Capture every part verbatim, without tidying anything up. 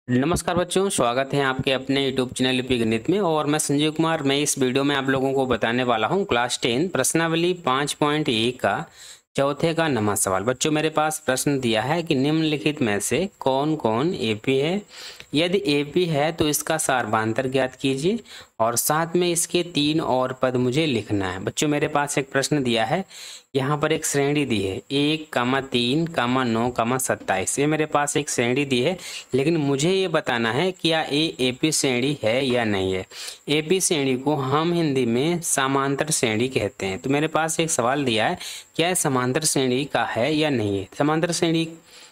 नमस्कार बच्चों, स्वागत है आपके अपने यूट्यूब चैनल यूपी गणित में। और मैं संजीव कुमार। मैं इस वीडियो में आप लोगों को बताने वाला हूं क्लास टेन प्रश्नावली पाँच पॉइंट एक का चौथे का नवा सवाल। बच्चों, मेरे पास प्रश्न दिया है कि निम्नलिखित में से कौन कौन एपी है। यदि एपी है तो इसका सार्वधांतर ज्ञात कीजिए और साथ में इसके तीन और पद मुझे लिखना है। बच्चों, मेरे पास एक प्रश्न दिया है, यहाँ पर एक श्रेणी दी है एक कामा तीन कामा नौ कामा सत्ताईस। ये मेरे पास एक श्रेणी दी है, लेकिन मुझे ये बताना है कि क्या ये एपी श्रेणी है या नहीं है। एपी श्रेणी को हम हिंदी में समांतर श्रेणी कहते हैं। तो मेरे पास एक सवाल दिया है, क्या ये समांतर श्रेणी का है या नहीं है। समांतर श्रेणी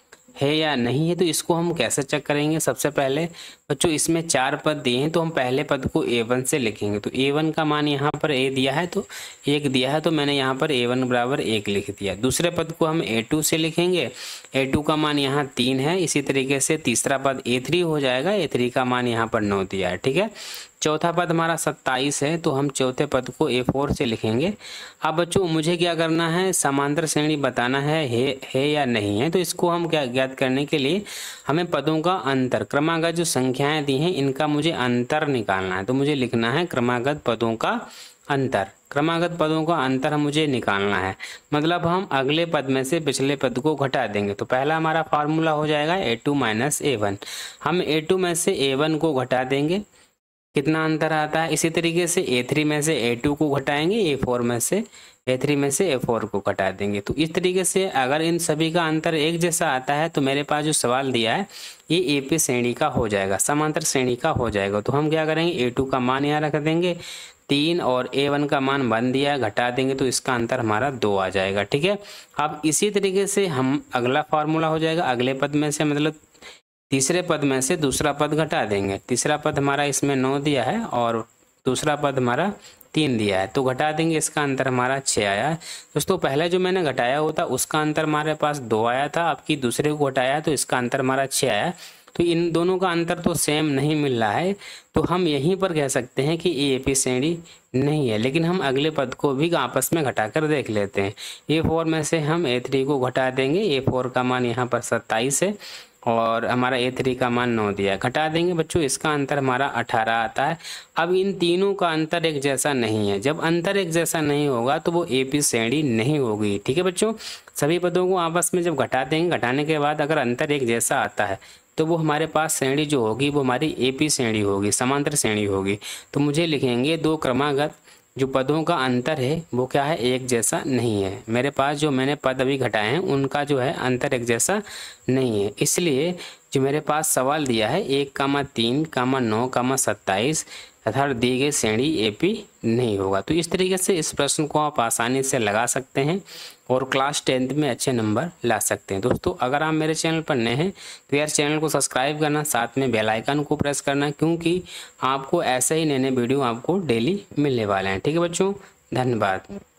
है या नहीं है तो इसको हम कैसे चेक करेंगे। सबसे पहले बच्चों, इसमें चार पद दिए हैं तो हम पहले पद को ए वन से लिखेंगे। तो ए वन का मान यहाँ पर ए दिया है तो एक दिया है, तो मैंने यहाँ पर ए वन बराबर एक लिख दिया। दूसरे पद को हम ए टू से लिखेंगे। ए टू का मान यहाँ तीन है। इसी तरीके से तीसरा पद ए थ्री हो जाएगा। ए थ्री का मान यहाँ पर नौ दिया है। ठीक है। चौथा पद हमारा सत्ताईस है, तो हम चौथे पद को ए फोर से लिखेंगे। अब बच्चों, मुझे क्या करना है, समांतर श्रेणी बताना है है, है या नहीं है। तो इसको हम क्या ज्ञात करने के लिए हमें पदों का अंतर, क्रमागत जो संख्याएं दी हैं इनका मुझे अंतर निकालना है। तो मुझे लिखना है क्रमागत पदों का अंतर। क्रमागत पदों का अंतर मुझे निकालना है, मतलब हम अगले पद में से पिछले पद को घटा देंगे। तो पहला हमारा फार्मूला हो जाएगा A two minus A one. हम ए टू में से ए वन को घटा देंगे, कितना अंतर आता है। इसी तरीके से ए थ्री में से ए टू को घटाएंगे, ए फोर में से ए थ्री में से ए फोर को घटा देंगे। तो इस तरीके से अगर इन सभी का अंतर एक जैसा आता है तो मेरे पास जो सवाल दिया है ये एपी श्रेणी का हो जाएगा, समांतर श्रेणी का हो जाएगा। तो हम क्या करेंगे, ए टू का मान यहाँ रख देंगे, तीन और ए वन का मान वन दिया है, घटा देंगे तो इसका अंतर हमारा दो आ जाएगा। ठीक है। अब इसी तरीके से हम अगला फार्मूला हो जाएगा, अगले पद में से मतलब तीसरे पद में से दूसरा पद घटा देंगे। तीसरा पद हमारा इसमें नौ दिया है और दूसरा पद हमारा तीन दिया है, तो घटा देंगे, इसका अंतर हमारा छः आया। दोस्तों, पहले जो मैंने घटाया होता उसका अंतर हमारे पास दो आया था, आपकी दूसरे को घटाया तो इसका अंतर हमारा छः आया। तो इन दोनों का अंतर तो सेम नहीं मिल रहा है, तो हम यहीं पर कह सकते हैं कि ये एपी श्रेणी नहीं है। लेकिन हम अगले पद को भी आपस में घटाकर देख लेते हैं। ए फोर में से हम ए थ्री को घटा देंगे। ए फोर का मान यहाँ पर सत्ताईस है और हमारा ए थ्री का मान नौ दिया है, घटा देंगे बच्चों, इसका अंतर हमारा अठारह आता है। अब इन तीनों का अंतर एक जैसा नहीं है। जब अंतर एक जैसा नहीं होगा तो वो एपी श्रेणी नहीं होगी। ठीक है बच्चों, सभी पदों को आपस में जब घटा देंगे, घटाने के बाद अगर अंतर एक जैसा आता है तो वो हमारे पास श्रेणी जो होगी वो हमारी एपी श्रेणी होगी, समांतर श्रेणी होगी। तो मुझे लिखेंगे दो क्रमागत जो पदों का अंतर है वो क्या है, एक जैसा नहीं है। मेरे पास जो मैंने पद अभी घटाए हैं उनका जो है अंतर एक जैसा नहीं है, इसलिए जो मेरे पास सवाल दिया है एक कामा तीन कामा नौ कामा सत्ताईस अर्थात दी गई श्रेणी एपी नहीं होगा। तो इस तरीके से इस प्रश्न को आप आसानी से लगा सकते हैं और क्लास टेंथ में अच्छे नंबर ला सकते हैं। दोस्तों, अगर आप मेरे चैनल पर नए हैं तो यार चैनल को सब्सक्राइब करना, साथ में बेल आइकन को प्रेस करना, क्योंकि आपको ऐसे ही नए नए वीडियो आपको डेली मिलने वाले हैं। ठीक है बच्चों, धन्यवाद।